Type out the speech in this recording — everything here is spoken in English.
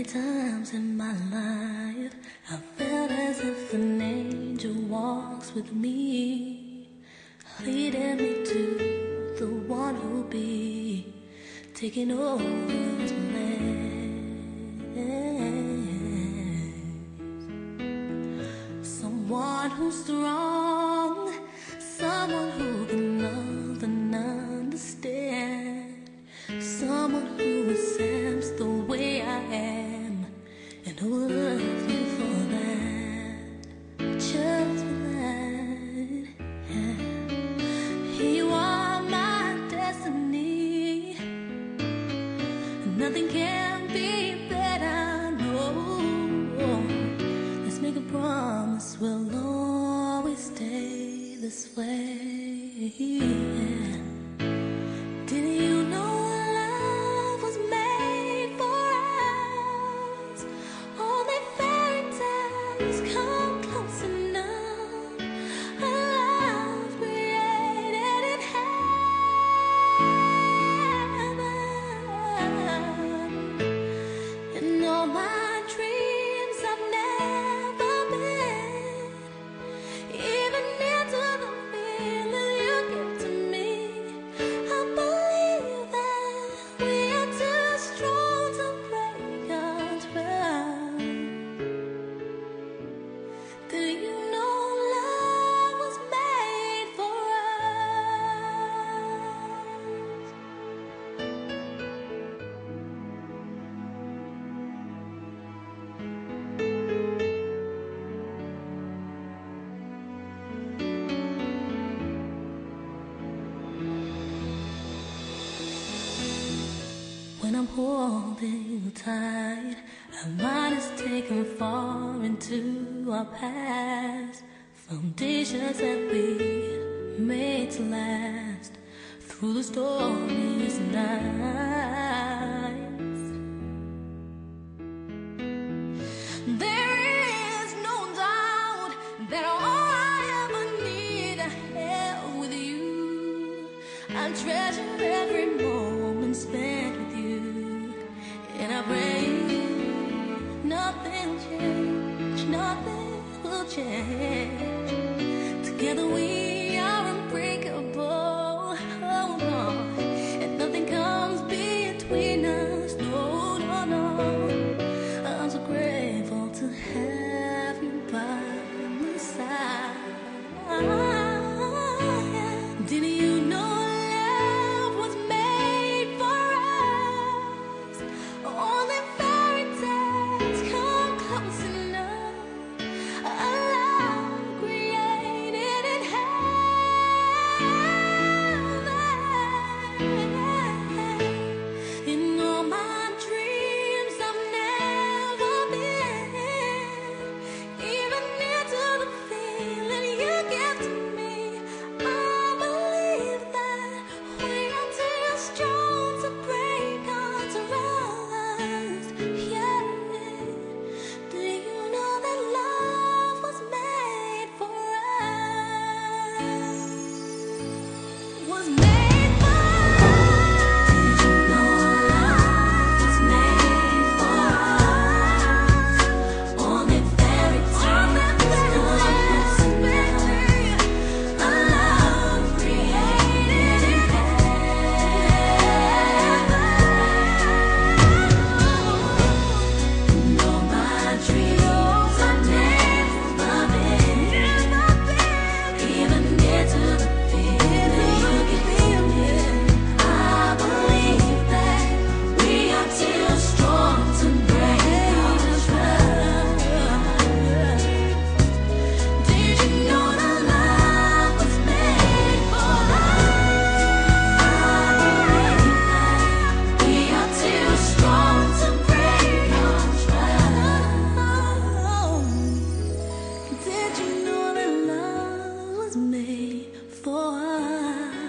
Many times in my life I felt as if an angel walks with me, leading me to the one who'll be taking over his place. Someone who's strong, someone who can love and understand, someone who accepts the way I am, and who will love you for that, just for that. Yeah. You are my destiny, nothing can be better, no. Let's make a promise we'll always stay this way. Yeah. Didn't you know love was made for us? Only fairy tales come close enough. A love created in heaven. In all my dreams I've never been even near to the feeling you give to me. I believe that we are too strong to break our trust. Do you know love was made for us? When I'm holding you tight, our mind is taken far into our past, foundations that we made to last through the stormiest nights. There is no doubt that all I ever need I have with you. I treasure every moment spent with you, and I pray nothing change, nothing will change. Together we are unbreakable, oh no, and nothing comes between us, no, no, no. I'm so grateful to have you by my side. Didn't you know love was made for us? Only fairy tales come close enough. A love created in heaven. In all my dreams I've never been even near to the feeling you give to me. I believe that we are too strong to break our trust. Yeah. Do you know that love was made for us? Was made for us. Did you know love was made for us? Only fairy tales come close enough. A love created in heaven. And all my dreams are never been even near to the feeling you give me. I believe that we are too strong to break our trust. Did you know that love was made for us? I believe that we are too strong to break our trust. Did you know that love was made for us?